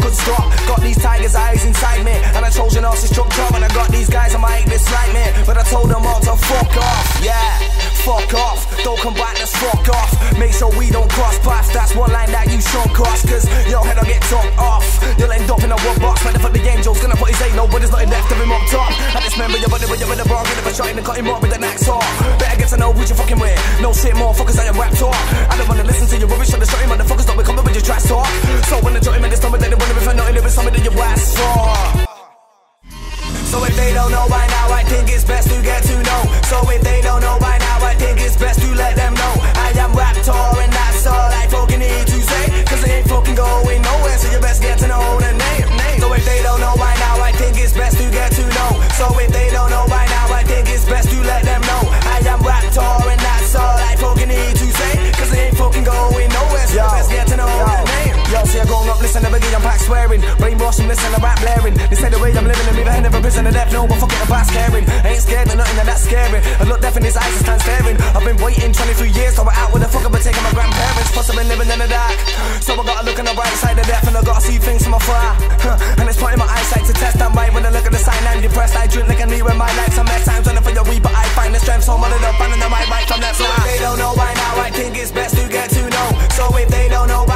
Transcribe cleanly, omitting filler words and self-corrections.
could stop. Got these tigers' eyes inside me, and I told you narcissist truck top. And I got these guys on my hate dislike me, but I told them all to fuck off. Yeah, fuck off, don't come back, let's fuck off. Make sure we don't cross paths, that's one line that you shouldn't cross. Cause your head will get topped off, you'll end up in a wood box. When the fuck the angel's gonna put his ain't nobody's nothing left of him up top. I dismember your body when you're in the wrong, get a shot in and cut him up with an axe saw. Better get to know who you fucking with, no shit more fuckers I am rap talk. I don't wanna listen to your rubbish, trying to show you motherfuckers don't be coming with your trash talk. So when the joint in this stomach, they wonder if I'm not in it with something that you asked for. So if they don't know by now, I think it's best to get to know. So if they don't know by now, I think it's best to let them know. I am Raptor and that's all I fucking need to say. Cause it ain't fucking going nowhere, so you best get to know the name. So if they don't know by now, I think it's best to get to know. So if they don't know by now, I think it's best to let them know. I am Raptor and that's all I fucking need to say. Cause it ain't fucking going nowhere, so you best get to know the name. Yo, see I grown up, listen to Biggie, I'm pack swearing. Brainwash them, listen to rap blaring. They say the way I'm living, and me the head of a prison of death. No, but fuck it about scaring. I ain't scared of nothing and that's scary. I look deaf in his eyes and stand staring. I've been waiting 23 years, so I'm out with the fuck up and taking my grandparents. Plus I've been living in the dark, so I gotta look on the bright side of death. And I gotta see things from afar, and it's putting my eyesight to test. I'm right when I look at the sign, I'm depressed. I drink like I need when my life's a mess. I'm trying for your weed, but I find the strength, so I'm on it up and I'm right from that. So if they don't know by now, I think it's best to get to know. So if they don't know